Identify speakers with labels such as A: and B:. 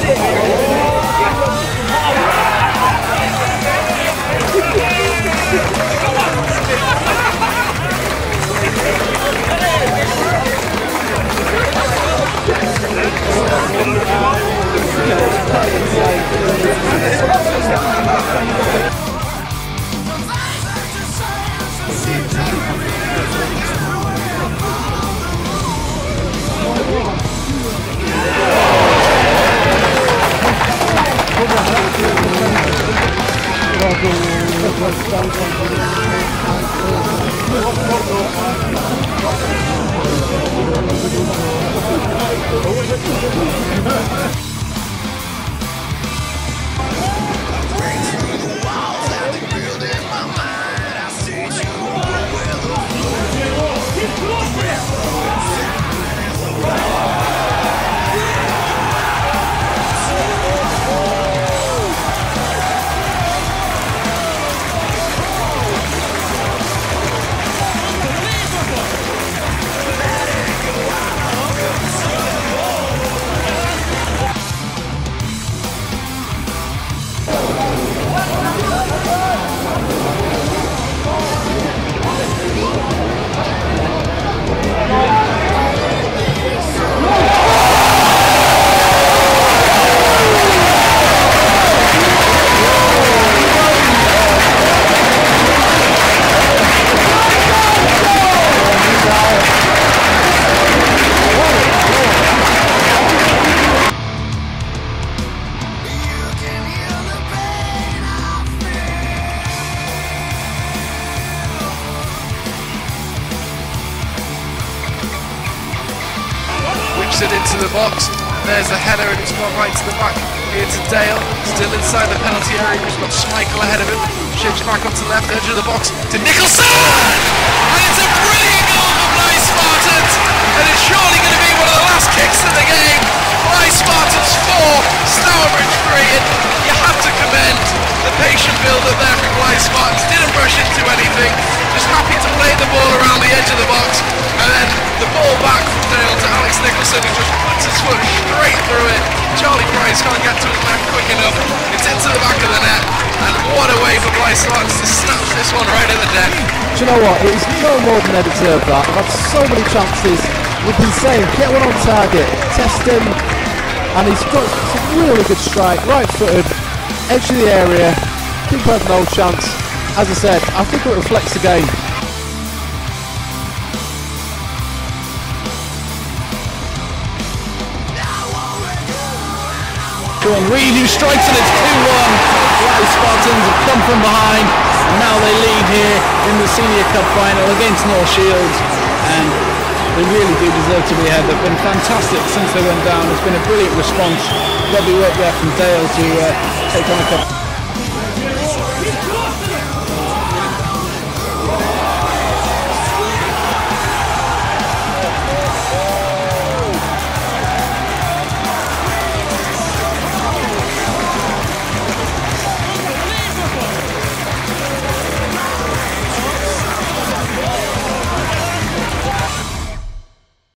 A: Into the box. There's a header and it's gone right to the back. Here to Dale, still inside the penalty area. He's got Schmeichel ahead of him. Shifts back onto the left edge of the box to Nicholson! And it's a brilliant goal for Blyth Spartans! And it's surely going to be one of the last kicks of the game. Blyth Spartans 4, Stourbridge 3. And you have to commend the patient build-up there from Blyth Spartans. Didn't rush into anything. Just happy to play the ball around the edge of the box. And then the ball back from Dale to Nicholson, who just puts his foot straight through it. Charlie Price can't get to his left quick enough. It's into the back of the net, and what a way for Blyth Spartans to snatch this one right in the net.
B: Do you know what? It was no more than they deserved that. I've had so many chances. We've been saying, get one on target, test him, and he's got some really good strike, right-footed, edge of the area. Keeper had no chance. As I said, I think it reflects the game.
C: Reid who strikes and it's 2-1. Blyth Spartans have come from behind and now they lead here in the Senior Cup final against North Shields, and they really do deserve to be ahead. They've been fantastic since they went down. It's been a brilliant response. Lovely work there from Dale to take on a cup.